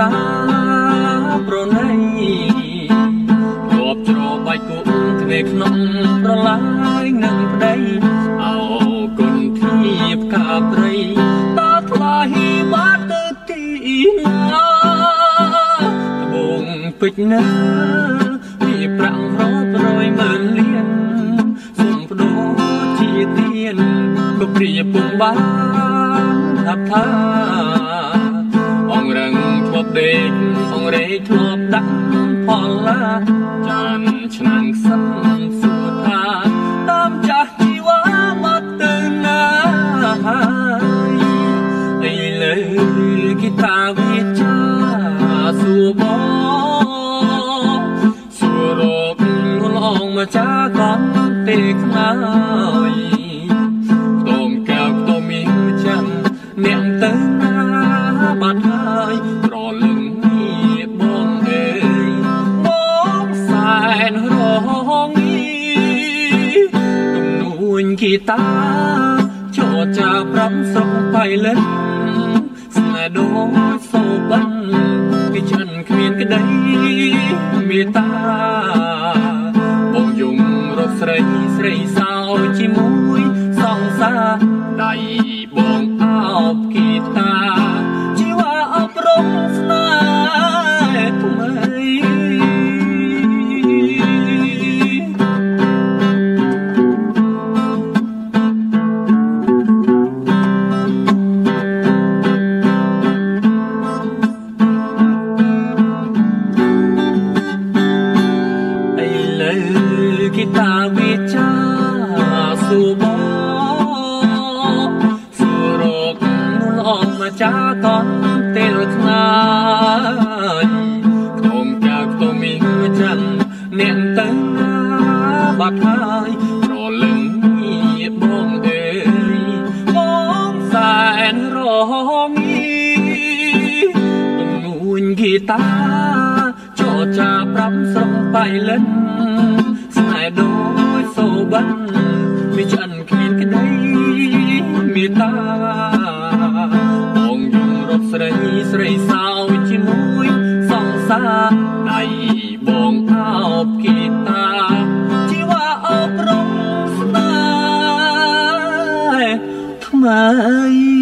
តាប្រណីច្របាច់គូគ្នាក្នុងប្រឡាយនឹងប្តីអោគុណធៀបកាប្រីតើថ្លៃបាត់ទៅទីណាត្បូងពេជ្រណាពីប្រាំងរាប់រយម៉ឺនលានសុំបដូរជាទៀនក៏ព្រាពុំបានថាថាអងរឹងធ្លាប់ដេកអងរែកធ្លាប់ដាក់ផលឡាចានឆ្នាំងសិនសួរថាតាមចាស់ជីវ៉ាមកទៅណាហើយឥឡូវគិតាវិចាសួរបងសួររកនួនអងមកចាកំទេខ្នើយខ្ទមកៅខ្ទមមីចាំអ្នកទៅណាបាត់ហើយប្រលឹងនេះបងអើយបងសែនរងទំនួញគីតាចូលចាប្រាប់ស្រុកបៃលិនស្នេហ៍ដូចសូបិនពីចិនគ្មានក្តីមេត្តាបងយំរកស្រីស្រីសោជាមួយសង្សារដៃបងអោបគីតាជីវ៉ាអប់រំស្នេហ៍ថ្មីគិតាវិចាសួរបងសួររកនួនអងមកចាកនទេលថ្នាយខ្ទមចៅខ្ទមមីចាំអ្នកទៅណាបាត់ហើយប្រលឹងនេះបងអើយបងសែនរងទំនួញគីតាចូលចាប្រាប់ស្រុកបៃលិនស្នេហ៍ដូចសូបិនមានឆ្អិនគ្មានក្តីមេត្តាបងយំរកស្រីស្រីសោជាមួយសង្សារដៃបងអោបគីតាជីវ៉ាអប់រំស្នេហ៍ថ្មី